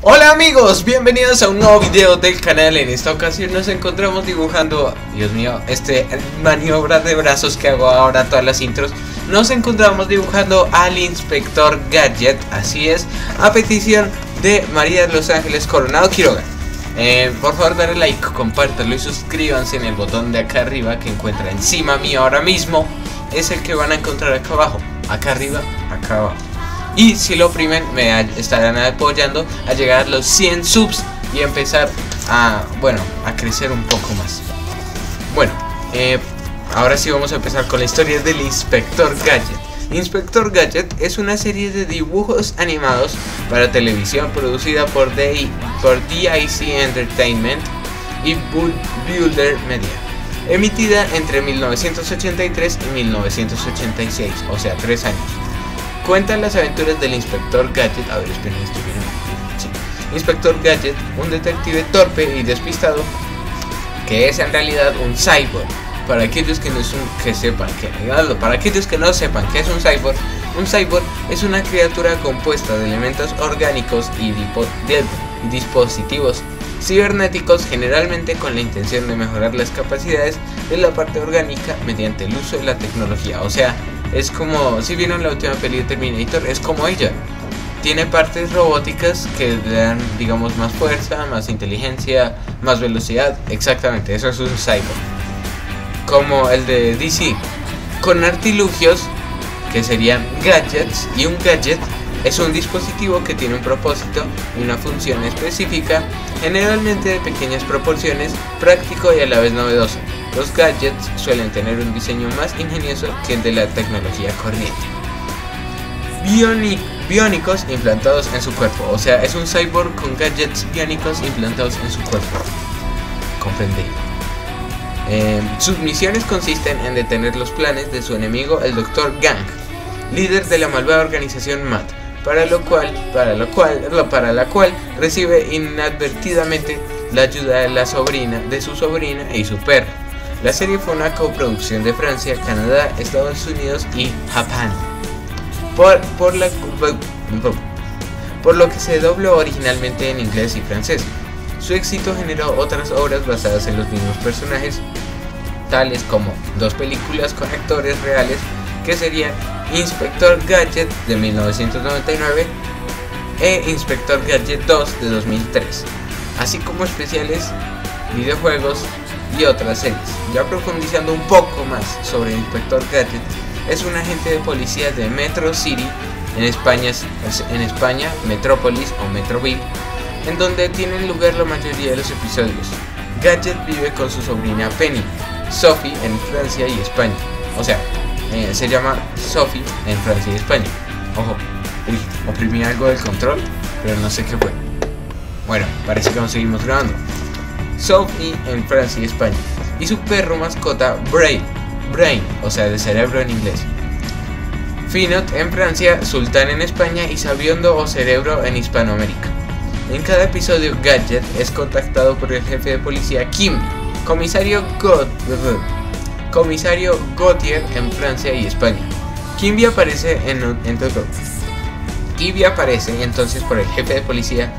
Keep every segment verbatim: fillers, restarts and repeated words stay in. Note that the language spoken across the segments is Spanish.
Hola amigos, bienvenidos a un nuevo video del canal. En esta ocasión nos encontramos dibujando, Dios mío, este maniobra de brazos que hago ahora todas las intros. Nos encontramos dibujando al Inspector Gadget, así es, a petición de María de los Ángeles Coronado Quiroga. eh, Por favor dale like, compártanlo y suscríbanse en el botón de acá arriba que encuentra encima mío ahora mismo. Es el que van a encontrar acá abajo, acá arriba, acá abajo. Y si lo oprimen me estarán apoyando a llegar a los cien subs y empezar a, bueno, a crecer un poco más. Bueno, eh, ahora sí vamos a empezar con la historia del Inspector Gadget. Inspector Gadget es una serie de dibujos animados para televisión producida por, D por D I C Entertainment y Builder Media, emitida entre mil novecientos ochenta y tres y mil novecientos ochenta y seis, o sea, tres años. Cuentan las aventuras del Inspector Gadget. A ver, esperen, estoy bien. Sí. Inspector Gadget, un detective torpe y despistado, que es en realidad un cyborg. Para aquellos que no, es un, que sepan que, para aquellos que no sepan qué es un cyborg, un cyborg es una criatura compuesta de elementos orgánicos y de dispositivos cibernéticos, generalmente con la intención de mejorar las capacidades de la parte orgánica mediante el uso de la tecnología. O sea, es como, si vieron la última peli de Terminator, es como ella. Tiene partes robóticas que le dan, digamos, más fuerza, más inteligencia, más velocidad. Exactamente, eso es un cyborg. Como el de D C, con artilugios que serían gadgets. Y un gadget es un dispositivo que tiene un propósito y una función específica, generalmente de pequeñas proporciones, práctico y a la vez novedoso. Los gadgets suelen tener un diseño más ingenioso que el de la tecnología corriente. Bioni biónicos implantados en su cuerpo, o sea, es un cyborg con gadgets biónicos implantados en su cuerpo. Comprendí. Eh, sus misiones consisten en detener los planes de su enemigo, el doctor Gang, líder de la malvada organización M A T, para lo cual, para lo cual, para la cual recibe inadvertidamente la ayuda de la sobrina, de su sobrina y su perro. La serie fue una coproducción de Francia, Canadá, Estados Unidos y Japón, por, por, la, por lo que se dobló originalmente en inglés y francés. Su éxito generó otras obras basadas en los mismos personajes, tales como dos películas con actores reales que serían Inspector Gadget de mil novecientos noventa y nueve e Inspector Gadget dos de dos mil tres, así como especiales, videojuegos y otras series. Ya profundizando un poco más sobre Inspector Gadget, es un agente de policía de Metro City, en España, en España Metrópolis o Metroville, en donde tienen lugar la mayoría de los episodios. Gadget vive con su sobrina Penny, Sophie, en Francia y España. O sea, eh, se llama Sophie en Francia y España. Ojo, uy, oprimí algo del control, pero no sé qué fue. Bueno, parece que aún seguimos grabando. Sophie en Francia y España. Y su perro mascota Brain, Brain, o sea, de cerebro en inglés. Finot en Francia, Sultán en España y Sabiondo o Cerebro en Hispanoamérica. En cada episodio, Gadget es contactado por el jefe de policía Kimby, comisario, God, comisario Gautier en Francia y España. Kimby aparece en, en todo. Kimby aparece entonces por el jefe de policía.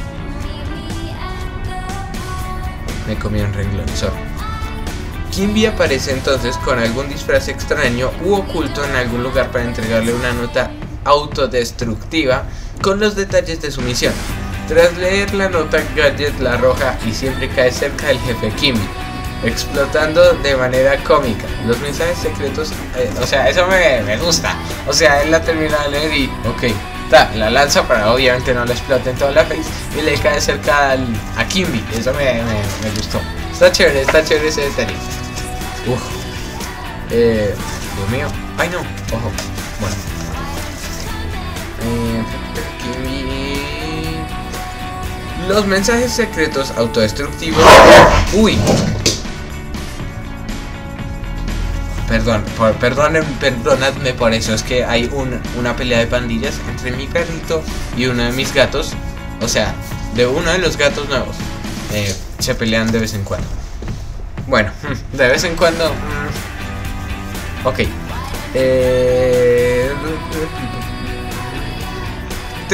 Me comí un renglón, sorry. Kimby aparece entonces con algún disfraz extraño u oculto en algún lugar para entregarle una nota autodestructiva con los detalles de su misión. Tras leer la nota, Gadget la arroja y siempre cae cerca del jefe Kimby, explotando de manera cómica. Los mensajes secretos, eh, o sea, eso me, me gusta. O sea, él la termina de leer y, ok, ta, la lanza para obviamente no la explote en toda la face y le cae cerca al, a Kimby. Eso me, me, me gustó. Está chévere, está chévere ese detalle. Uf. Eh, Dios mío. Ay no, ojo. Bueno. Eh, Kimby. Los mensajes secretos autodestructivos. Uy. Perdón, por, perdonen, perdonadme por eso. Es que hay un, una pelea de pandillas entre mi perrito y uno de mis gatos. O sea, de uno de los gatos nuevos. Eh, se pelean de vez en cuando. Bueno, de vez en cuando. Ok. Eh...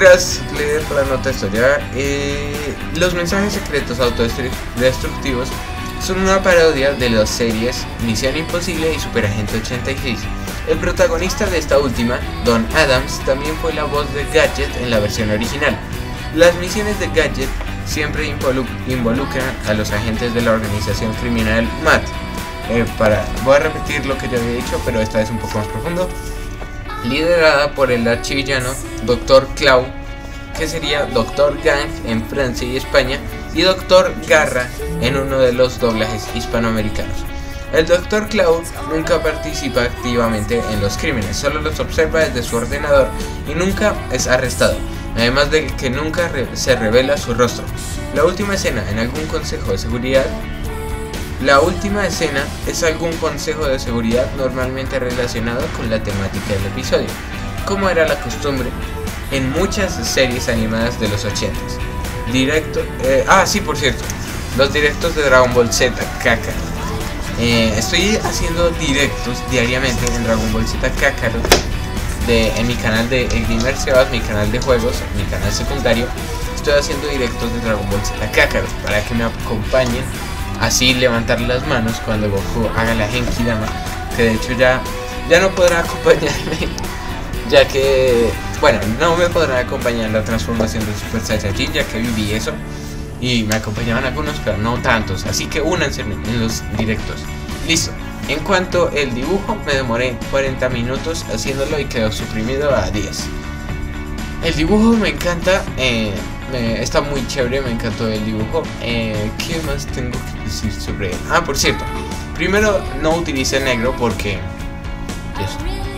tras leer la nota de historia, eh, los mensajes secretos autodestructivos son una parodia de las series Misión Imposible y Superagente ochenta y seis. El protagonista de esta última, Don Adams, también fue la voz de Gadget en la versión original. Las misiones de Gadget siempre involu involucran a los agentes de la organización criminal M A T. Eh, para, voy a repetir lo que ya había dicho, pero esta vez un poco más profundo. Liderada por el archivillano doctor Claw, que sería doctor Gang en Francia y España, y doctor Garra en uno de los doblajes hispanoamericanos. El doctor Claw nunca participa activamente en los crímenes, solo los observa desde su ordenador y nunca es arrestado, además de que nunca re se revela su rostro. La última escena en algún consejo de seguridad La última escena es algún consejo de seguridad normalmente relacionado con la temática del episodio, como era la costumbre en muchas series animadas de los ochentas. Directo, eh, ah sí, por cierto, los directos de Dragon Ball Z Kakarot. Eh, estoy haciendo directos diariamente en Dragon Ball Z Kakarot de, en mi canal de El Gamer Sebas, mi canal de juegos, mi canal secundario. Estoy haciendo directos de Dragon Ball Z Kakarot para que me acompañen. Así levantar las manos cuando Goku haga la Genki Dama, que de hecho ya, ya no podrá acompañarme, ya que, bueno, no me podrá acompañar en la transformación de Super Saiyajin, ya que viví eso, y me acompañaban algunos, pero no tantos, así que únanse en los directos. Listo. En cuanto al dibujo, me demoré cuarenta minutos haciéndolo y quedó suprimido a diez. El dibujo me encanta, eh, me, está muy chévere, me encantó el dibujo. eh, ¿Qué más tengo que decir sobre él? Ah, por cierto, primero no utilicé negro porque... Eso.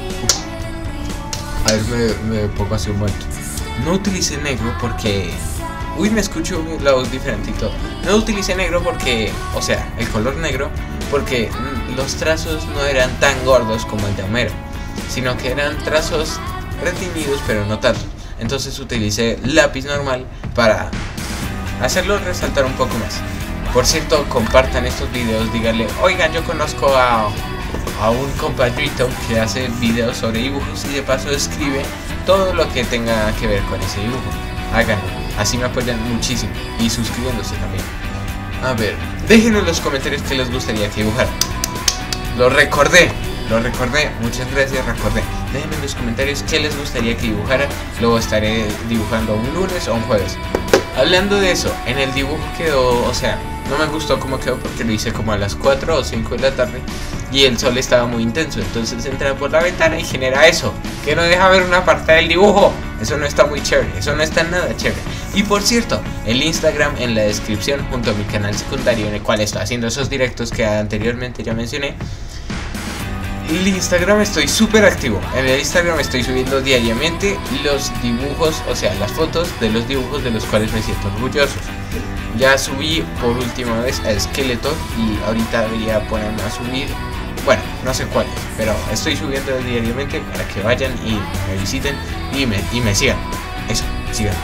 A ver, me, me pongo así un momento. No utilicé negro porque... Uy, me escucho la voz diferente y todo. No utilicé negro porque... O sea, el color negro, porque los trazos no eran tan gordos como el de Homero, sino que eran trazos retenidos, pero no tanto. Entonces utilicé lápiz normal para hacerlo resaltar un poco más. Por cierto, compartan estos videos, díganle, oigan, yo conozco a, a un compañerito que hace videos sobre dibujos y de paso escribe todo lo que tenga que ver con ese dibujo. Háganlo, así me apoyan muchísimo, y suscribiéndose también. A ver, déjenme en los comentarios qué les gustaría que dibujara. Lo recordé, lo recordé, muchas gracias, recordé. Déjenme en los comentarios qué les gustaría que dibujara. Luego estaré dibujando un lunes o un jueves. Hablando de eso, en el dibujo quedó, o sea, no me gustó cómo quedó porque lo hice como a las cuatro o cinco de la tarde y el sol estaba muy intenso. Entonces entra por la ventana y genera eso, que no deja ver una parte del dibujo. Eso no está muy chévere, eso no está nada chévere. Y por cierto, el Instagram en la descripción junto a mi canal secundario en el cual estoy haciendo esos directos que anteriormente ya mencioné. El Instagram estoy súper activo. En el Instagram estoy subiendo diariamente los dibujos, o sea, las fotos de los dibujos de los cuales me siento orgulloso. Ya subí por última vez a Skeletor y ahorita debería ponerme a subir, bueno, no sé cuáles, pero estoy subiendo diariamente para que vayan y me visiten y me, y me sigan. Eso, sigan.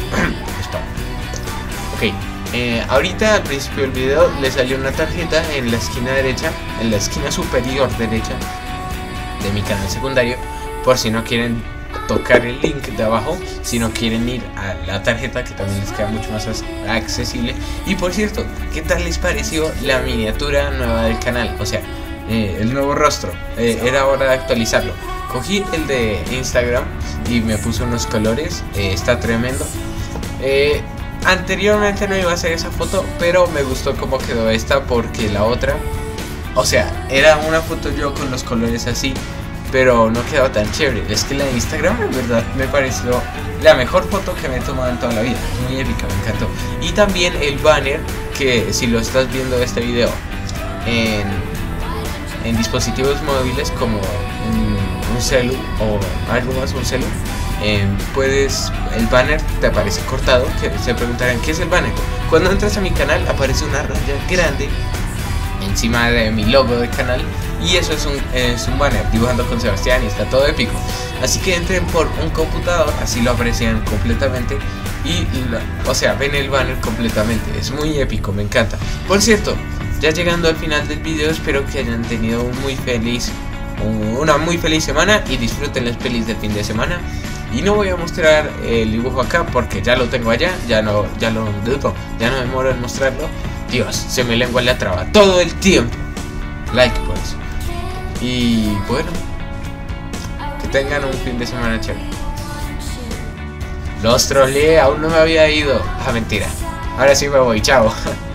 Ok. Eh, ahorita al principio del video le salió una tarjeta en la esquina derecha, en la esquina superior derecha de mi canal secundario, por si no quieren tocar el link de abajo, si no quieren ir a la tarjeta, que también les queda mucho más accesible. Y por cierto, ¿qué tal les pareció la miniatura nueva del canal? O sea, eh, el nuevo rostro, eh, era hora de actualizarlo. Cogí el de Instagram y me puse unos colores, eh, está tremendo. eh, Anteriormente no iba a hacer esa foto, pero me gustó cómo quedó esta porque la otra, o sea, era una foto yo con los colores así, pero no quedaba tan chévere. Es que la de Instagram en verdad me pareció la mejor foto que me he tomado en toda la vida. Es muy épica, me encantó. Y también el banner, que si lo estás viendo este video en, en dispositivos móviles como un, un celu o algo más, un celu, Eh, puedes, el banner te aparece cortado, que se preguntarán ¿qué es el banner? Cuando entras a mi canal aparece una raya grande encima de mi logo del canal y eso es un, es un banner dibujando con Sebastián y está todo épico. Así que entren por un computador, así lo aprecian completamente y, la, o sea, ven el banner completamente. Es muy épico, me encanta. Por cierto, ya llegando al final del video, espero que hayan tenido un muy feliz, una muy feliz semana y disfruten las pelis del fin de semana. Y no voy a mostrar el dibujo acá porque ya lo tengo allá, ya no, ya lo ya no me demoro en mostrarlo. Dios, se me lengua la traba todo el tiempo. Like por eso. Y bueno, que tengan un fin de semana chévere. Los troleé, aún no me había ido. Ah, mentira. Ahora sí me voy, chao.